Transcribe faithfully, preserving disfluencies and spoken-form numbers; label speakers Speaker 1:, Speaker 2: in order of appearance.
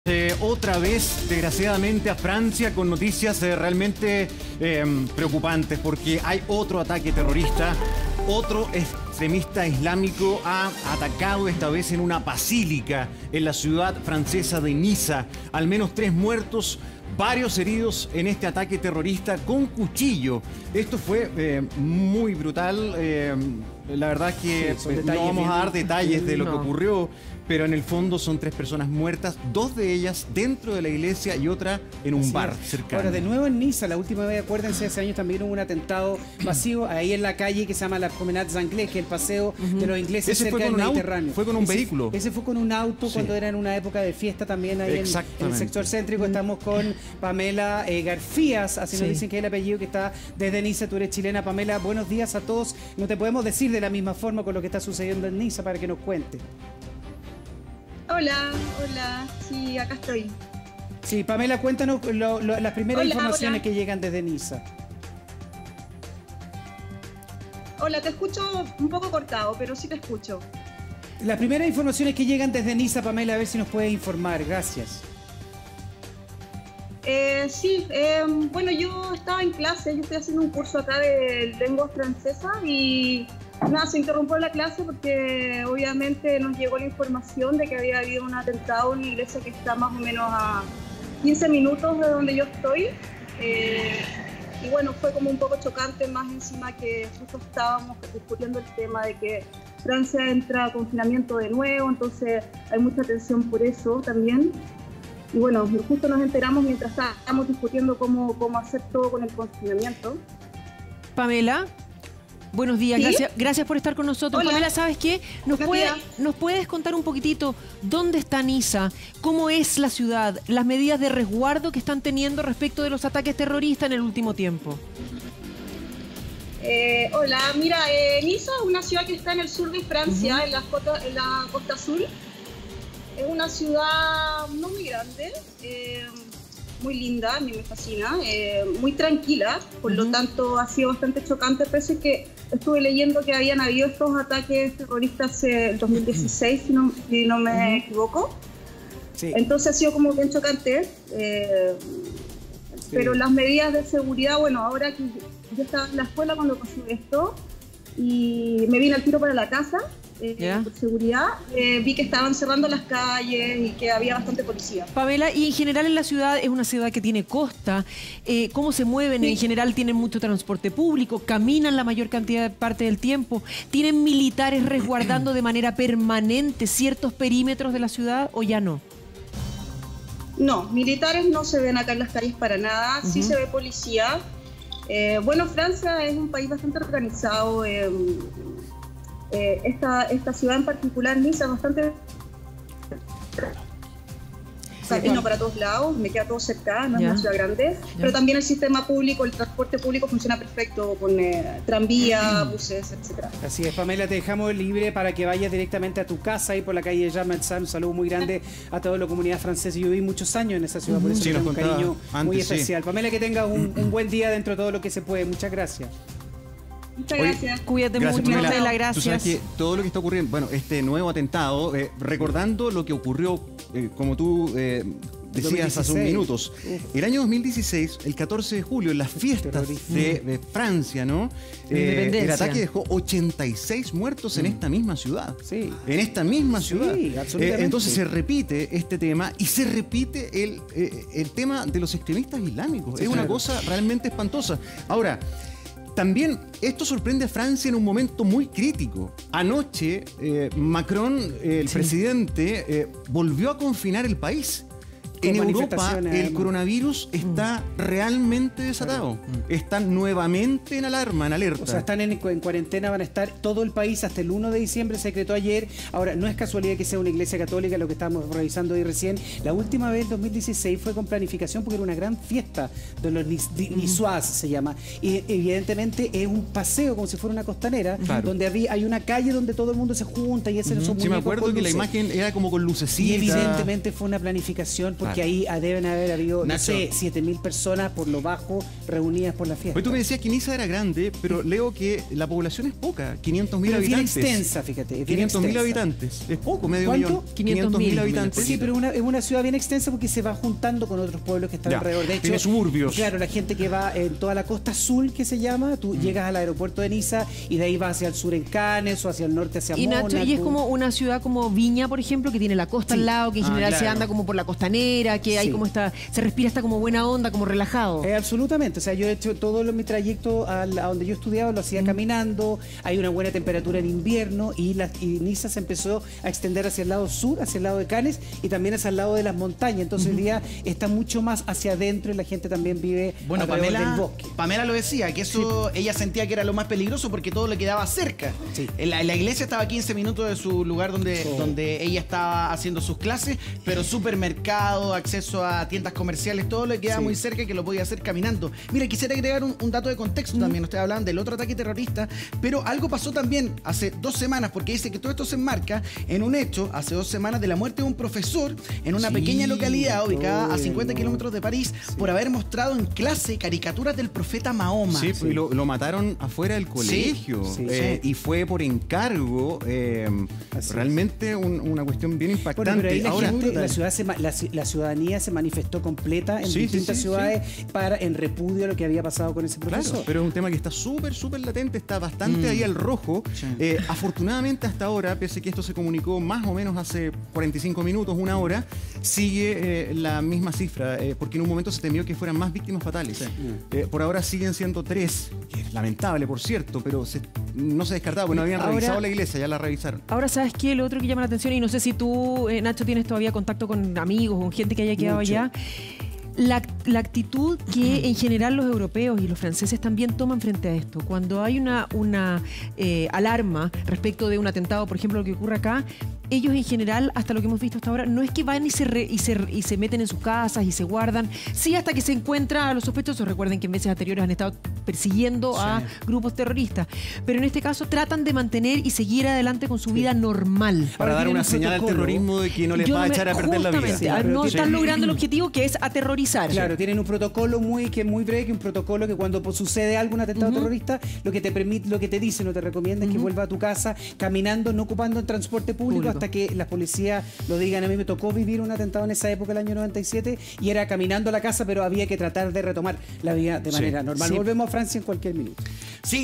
Speaker 1: Eh, otra vez, desgraciadamente, a Francia con noticias eh, realmente eh, preocupantes, porque hay otro ataque terrorista. Otro extremista islámico ha atacado esta vez en una basílica en la ciudad francesa de Niza. Al menos tres muertos, varios heridos en este ataque terrorista con cuchillo. Esto fue eh, muy brutal. Eh, la verdad es que sí, no vamos a dar detalles de lo no. que ocurrió, pero en el fondo son tres personas muertas, dos de ellas dentro de la iglesia y otra en un Así bar es. cercano.
Speaker 2: Ahora, de nuevo en Niza, la última vez, acuérdense, hace años también hubo un atentado masivo ahí en la calle que se llama la Promenade des Anglais, que es el paseo uh-huh. de los ingleses
Speaker 1: ese
Speaker 2: cerca
Speaker 1: fue
Speaker 2: del
Speaker 1: con
Speaker 2: Mediterráneo.
Speaker 1: Auto, fue con un
Speaker 2: ese,
Speaker 1: vehículo.
Speaker 2: Ese fue con un auto sí. cuando era en una época de fiesta también ahí en, en el sector céntrico. Estamos con Pamela eh, Garfías, así sí. nos dicen que es el apellido, que está desde Niza. Tú eres chilena, Pamela. Buenos días a todos. No te podemos decir de la misma forma con lo que está sucediendo en Niza para que nos cuente.
Speaker 3: Hola, hola, sí, acá estoy.
Speaker 2: Sí, Pamela, cuéntanos lo, lo, las primeras
Speaker 3: hola,
Speaker 2: informaciones
Speaker 3: hola.
Speaker 2: que llegan desde Niza.
Speaker 3: Hola, te escucho un poco cortado, pero sí te escucho.
Speaker 2: Las primeras informaciones que llegan desde Niza, Pamela, a ver si nos puedes informar. Gracias.
Speaker 3: Eh, sí, eh, bueno, yo estaba en clase, yo estoy haciendo un curso acá de lengua francesa y... Nada, se interrumpió la clase porque obviamente nos llegó la información de que había habido un atentado en una iglesia que está más o menos a quince minutos de donde yo estoy. Eh, y bueno, fue como un poco chocante, más encima que justo estábamos discutiendo el tema de que Francia entra a confinamiento de nuevo, entonces hay mucha tensión por eso también. Y bueno, justo nos enteramos mientras estábamos discutiendo cómo, cómo hacer todo con el confinamiento.
Speaker 4: Pamela. Buenos días, ¿Sí? gracias, gracias por estar con nosotros.
Speaker 3: Hola.
Speaker 4: Pamela, ¿sabes qué? ¿Nos, puede,
Speaker 3: días.
Speaker 4: ¿Nos puedes contar un poquitito dónde está Niza? ¿Cómo es la ciudad? ¿Las medidas de resguardo que están teniendo respecto de los ataques terroristas en el último tiempo?
Speaker 3: Eh, hola, mira, eh, Niza es una ciudad que está en el sur de Francia, uh-huh. en, la costa, en la costa sur. Es una ciudad no muy grande, eh, muy linda, a mí me fascina, eh, muy tranquila, por uh-huh. lo tanto ha sido bastante chocante, pese que estuve leyendo que habían habido estos ataques terroristas en el dos mil dieciséis, si no, si no me uh-huh. equivoco. Sí. Entonces ha sido como bien chocante, eh, sí. pero las medidas de seguridad, bueno, ahora que yo estaba en la escuela cuando pasó esto y me vine al tiro para la casa, Eh, yeah. por seguridad, eh, vi que estaban cerrando las calles y que había bastante policía.
Speaker 4: Pamela, y en general en la ciudad, es una ciudad que tiene costa, eh, ¿cómo se mueven? Sí. En general tienen mucho transporte público, caminan la mayor cantidad de parte del tiempo, ¿tienen militares resguardando de manera permanente ciertos perímetros de la ciudad o ya no?
Speaker 3: No, militares no se ven acá en las calles para nada, uh-huh. sí se ve policía. Eh, bueno, Francia es un país bastante organizado, eh, Eh, esta, esta ciudad en particular, Niza, es bastante camino para todos lados, me queda todo cerca, no es yeah. una ciudad grande, yeah. pero también el sistema público, el transporte público funciona perfecto con eh, tranvía, buses, etcétera.
Speaker 2: Así es, Pamela, te dejamos libre para que vayas directamente a tu casa ahí por la calle Jean Médecin. Un saludo muy grande a toda la comunidad francesa. Yo viví muchos años en esa ciudad, por eso sí, tengo un cariño antes, muy especial. Sí. Pamela, que tengas un, un buen día dentro de todo lo que se puede. Muchas gracias.
Speaker 3: Muchas gracias.
Speaker 4: Oye, cuídate
Speaker 1: gracias,
Speaker 4: mucho,
Speaker 1: Pamela.
Speaker 4: Pamela, gracias.
Speaker 1: Tú sabes que todo lo que está ocurriendo, bueno, este nuevo atentado, eh, recordando lo que ocurrió, eh, como tú eh, decías dos mil dieciséis. Hace unos minutos, Uf. el año dos mil dieciséis, el catorce de julio, en las fiestas de, de Francia, ¿no? Eh, el ataque dejó ochenta y seis muertos mm. en esta misma ciudad. Sí. En esta misma ciudad. Sí, absolutamente. Eh, entonces se repite este tema y se repite el, eh, el tema de los extremistas islámicos. Sí, es claro. una cosa realmente espantosa. Ahora, también esto sorprende a Francia en un momento muy crítico. Anoche, eh, Macron, eh, el sí. presidente, eh, volvió a confinar el país. En Europa, el coronavirus está mm. realmente desatado. Mm. Están nuevamente en alarma, en alerta.
Speaker 2: O sea, están en, en cuarentena, van a estar todo el país hasta el primero de diciembre, se decretó ayer. Ahora, no es casualidad que sea una iglesia católica, lo que estábamos revisando hoy recién. La última vez, en dos mil dieciséis, fue con planificación porque era una gran fiesta de los niçois, se llama. Y evidentemente es un paseo, como si fuera una costanera, claro. donde había, hay una calle donde todo el mundo se junta y hacen uh-huh. esos muñecos.
Speaker 1: Sí, me acuerdo que
Speaker 2: luces.
Speaker 1: La imagen era como con lucecitas.
Speaker 2: Y evidentemente fue una planificación porque porque ahí deben haber habido,
Speaker 5: Nacho,
Speaker 2: no sé, siete mil personas por lo bajo reunidas por la fiesta.
Speaker 1: Hoy tú me decías que Niza era grande, pero leo que la población es poca, quinientos mil habitantes.
Speaker 2: Es bien extensa, fíjate.
Speaker 1: quinientos mil habitantes. Es poco, medio
Speaker 2: ¿Cuánto?
Speaker 1: millón. quinientos mil habitantes.
Speaker 2: Sí, pero una, es una ciudad bien extensa porque se va juntando con otros pueblos que están
Speaker 1: Ya,
Speaker 2: alrededor. De hecho,
Speaker 1: tiene suburbios.
Speaker 2: Claro, la gente que va en toda la costa azul, que se llama, tú
Speaker 1: Mm.
Speaker 2: llegas al aeropuerto de Niza y de ahí vas hacia el sur en Cannes o hacia el norte hacia
Speaker 4: Y
Speaker 2: Mónaco.
Speaker 4: Nacho, y es como una ciudad como Viña, por ejemplo, que tiene la costa
Speaker 2: Sí.
Speaker 4: al lado, que en
Speaker 5: Ah,
Speaker 4: general se
Speaker 5: claro.
Speaker 4: anda como por la costanera, que hay
Speaker 2: Sí.
Speaker 4: como esta, se respira esta como buena onda, como relajado.
Speaker 2: Eh, absolutamente, o sea, yo he hecho todo lo, mi trayecto al- a, donde yo estudiaba, lo hacía caminando, hay una buena temperatura en invierno y, la, y Niza se empezó a extender hacia el lado sur, hacia el lado de Cannes y también hacia el lado de las montañas, entonces hoy día está mucho más hacia adentro y la gente también vive
Speaker 5: Bueno,
Speaker 2: alrededor del
Speaker 5: Pamela,
Speaker 2: bosque.
Speaker 5: Pamela lo decía, que eso ella sentía que era lo más peligroso porque todo le quedaba cerca.
Speaker 2: Sí.
Speaker 5: En la, en la iglesia estaba a quince minutos de su lugar donde,
Speaker 2: Oh.
Speaker 5: donde ella estaba haciendo sus clases, pero supermercado, acceso a tiendas comerciales, todo le quedaba
Speaker 2: Sí.
Speaker 5: muy cerca y que lo podía hacer caminando. Mira, quisiera agregar un, un dato de contexto también. Ustedes hablaban del otro ataque terrorista, pero algo pasó también hace dos semanas, porque dice que todo esto se enmarca en un hecho hace dos semanas de la muerte de un profesor en una
Speaker 2: Sí.
Speaker 5: pequeña localidad ubicada a
Speaker 2: Bueno.
Speaker 5: cincuenta kilómetros de París por haber mostrado en clase caricaturas del profeta Mahoma.
Speaker 1: Sí, y lo, lo mataron afuera del colegio.
Speaker 2: sí,
Speaker 1: eh,
Speaker 2: sí.
Speaker 1: Y fue por encargo. eh,
Speaker 2: Así
Speaker 1: realmente un- una cuestión bien
Speaker 2: Bueno,
Speaker 1: impactante.
Speaker 2: pero ahí la,
Speaker 1: Ahora,
Speaker 2: gente, la, ciudad se ma- la, ci- la ciudadanía se manifestó completa en
Speaker 1: Sí, sí,
Speaker 2: distintas
Speaker 1: sí,
Speaker 2: ciudades para en repudio a lo que había pasado con ese profesor.
Speaker 1: claro, pero es un tema que está súper, súper latente, está bastante ahí al rojo.
Speaker 5: Sí.
Speaker 1: Eh, afortunadamente hasta ahora, pese a que esto se comunicó más o menos hace cuarenta y cinco minutos, una hora, sigue eh, la misma cifra, eh, porque en un momento se temió que fueran más víctimas fatales. Eh, por ahora siguen siendo tres, que es lamentable, por cierto, pero se- no se descartaba, porque no habían
Speaker 4: Ahora-
Speaker 1: revisado la iglesia, ya la revisaron.
Speaker 4: Ahora, ¿sabes qué? Lo otro que llama la atención, y no sé si tú, eh, Nacho, tienes todavía contacto con amigos o con gente que haya quedado
Speaker 2: Mucho.
Speaker 4: allá. La, la actitud que en general los europeos y los franceses también toman frente a esto. Cuando hay una, una eh, alarma respecto de un atentado, por ejemplo, lo que ocurre acá, ellos en general, hasta lo que hemos visto hasta ahora, no es que van y se, re- y se, y se meten en sus casas y se guardan, sí hasta que se encuentra a los sospechosos. Recuerden que en meses anteriores han estado persiguiendo a grupos terroristas, pero en este caso tratan de mantener y seguir adelante con su vida normal.
Speaker 1: Para
Speaker 2: Ahora
Speaker 1: dar
Speaker 2: tienen
Speaker 1: una
Speaker 2: un
Speaker 1: señal al
Speaker 2: protocolo.
Speaker 1: terrorismo de que no les
Speaker 4: Yo
Speaker 1: va a
Speaker 4: me-
Speaker 1: echar a perder la vida.
Speaker 4: justamente,
Speaker 2: Sí,
Speaker 4: no
Speaker 2: pero
Speaker 4: están
Speaker 2: sí.
Speaker 4: logrando el objetivo que es aterrorizar.
Speaker 2: Claro, tienen un protocolo muy que es muy breve, que un protocolo que cuando pues, sucede algún atentado terrorista, lo que te permite, lo que te dicen o te recomienda es que vuelva a tu casa caminando, no ocupando el transporte público,
Speaker 4: Público.
Speaker 2: hasta que la policía lo digan. A mí me tocó vivir un atentado en esa época, el año noventa y siete, y era caminando a la casa, pero había que tratar de retomar la vida de
Speaker 1: Sí.
Speaker 2: manera normal.
Speaker 4: Sí.
Speaker 2: Volvemos a Francia en cualquier minuto.
Speaker 5: Sí,